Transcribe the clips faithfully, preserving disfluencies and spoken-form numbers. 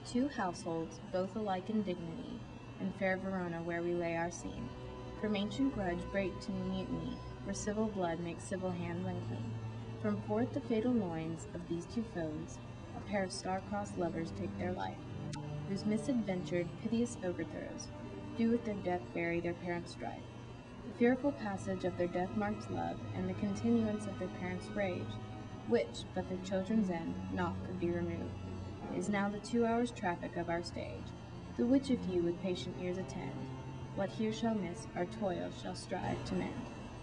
Two households, both alike in dignity, in fair Verona where we lay our scene, from ancient grudge break to new mutiny, where civil blood makes civil hands unclean. From forth the fatal loins of these two foes, a pair of star-crossed lovers take their life, whose misadventured, piteous overthrows do with their death bury their parents' strife. The fearful passage of their death-marked love, and the continuance of their parents' rage, which, but their children's end, naught could be removed, is now the two hours' traffic of our stage, the which if you with patient ears attend, what here shall miss, our toil shall strive to mend.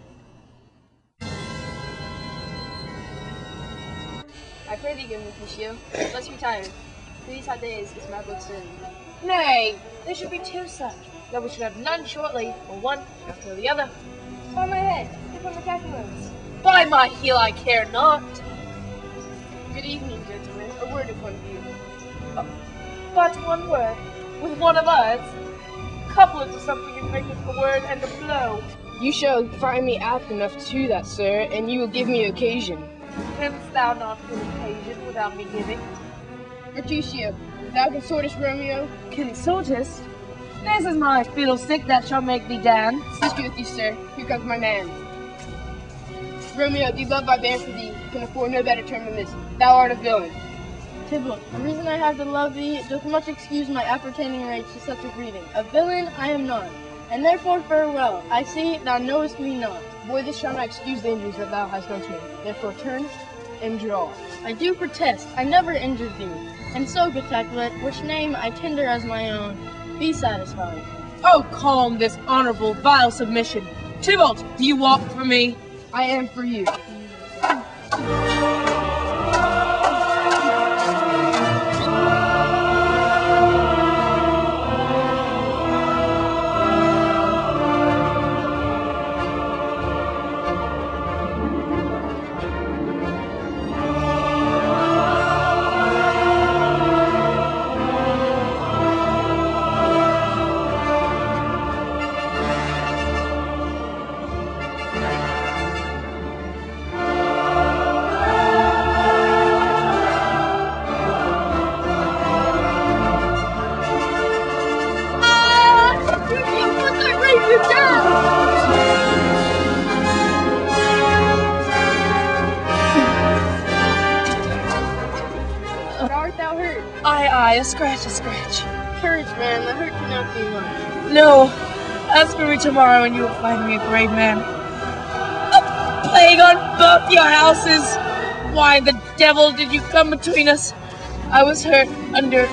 I pray thee, good Mercutio, let's retire. For these hot days is my book sin. Nay, there should be two such, that we should have none shortly, or one shall kill the other. By my head, give him the calculus. By my heel I care not. Good evening, gentlemen. A word of one of you. Uh, but one word, with one of us. Couple it to something and make it a word and a blow. You shall find me apt enough to that, sir, and you will give me occasion. Canst thou not give occasion without me giving? Mercutio, thou consortest Romeo? Consortest? This is my fiddlestick that shall make thee dance. Peace be with you, sir. Here comes my man. Romeo, the love I bear for thee can afford no better term than this. Thou art a villain. Tybalt, the reason I have to love thee doth much excuse my appertaining rage to such a greeting. A villain I am not, and therefore farewell. I see thou knowest me not. Boy, this shall not excuse the injuries that thou hast done to me. Therefore turn and draw. I do protest, I never injured thee. And so, good Capulet, which name I tender as my own, be satisfied. Oh, calm this honorable, vile submission. Tybalt, do you walk for me? I am for you. Aye, aye, a scratch, a scratch. Courage, man, the hurt cannot be much. No, ask for me tomorrow and you will find me a brave man. A plague on both your houses! Why the devil did you come between us? I was hurt under...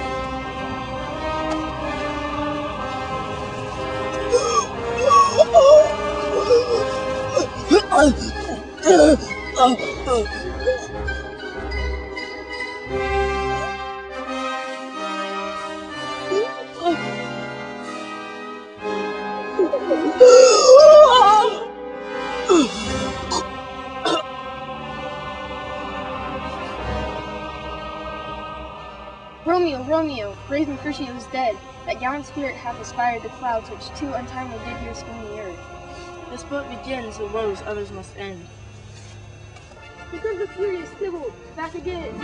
Romeo, Romeo, brave Mercutio is dead. That gallant spirit hath aspired the clouds which too untimely did here scorn the earth. This boat begins, the woes others must end. Here comes the furious Tybalt, back again.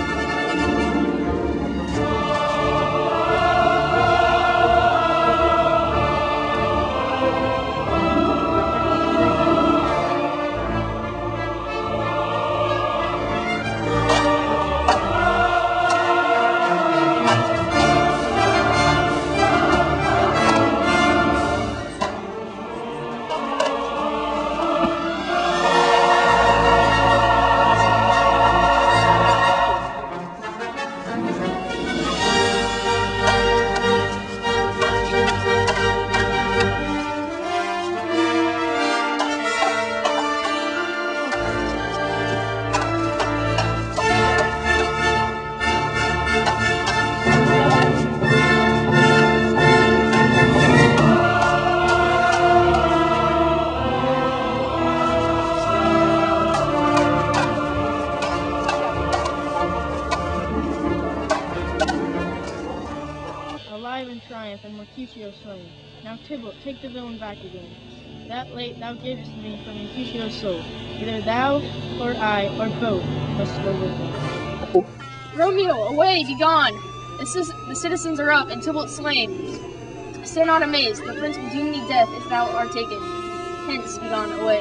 And Mercutio slain. Now Tybalt, take the villain back again. That late thou gavest me for Mercutio's soul. Either thou, or I, or both, must go with me. Romeo, away, begone! The, cis- the citizens are up, and Tybalt slain. Stay not amazed, the prince will doom thee death if thou art taken. Hence be gone away.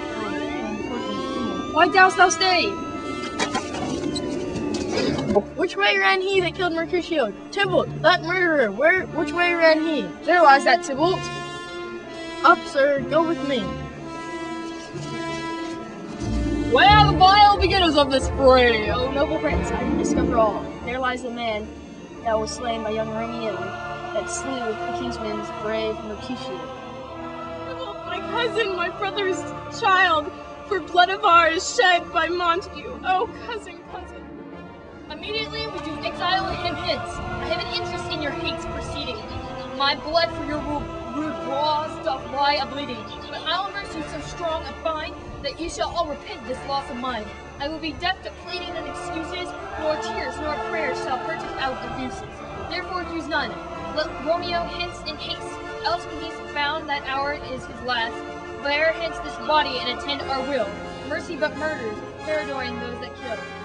Why dost thou stay? Which way ran he that killed Mercutio? Tybalt, that murderer, where, which way ran he? There lies that Tybalt. Up, sir, go with me. Where are the vile beginners of this fray? O noble prince, I can discover all. There lies the man that was slain by young Romeo, that slew the kingsman's brave Mercutio. Oh, my cousin, my brother's child, for blood of ours shed by Montague. Oh, cousin, cousin. Immediately we do exile him hence. I have an interest in your hate's proceeding. My blood for your rude, rude brawls doth lie a-bleeding. But I'll mercy so strong and fine, that ye shall all repent this loss of mine. I will be deaf to pleading and excuses, nor tears nor prayers shall purchase out abuses. Therefore use none. Let Romeo hence in haste, else when he's found that hour is his last. Bear hence this body and attend our will. Mercy but murders, paradoring those that kill.